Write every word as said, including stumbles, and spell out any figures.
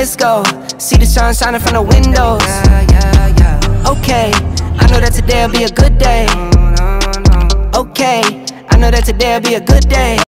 let's go. See the sun shining from the windows. Okay, I know that today'll be a good day. Okay, I know that today'll be a good day.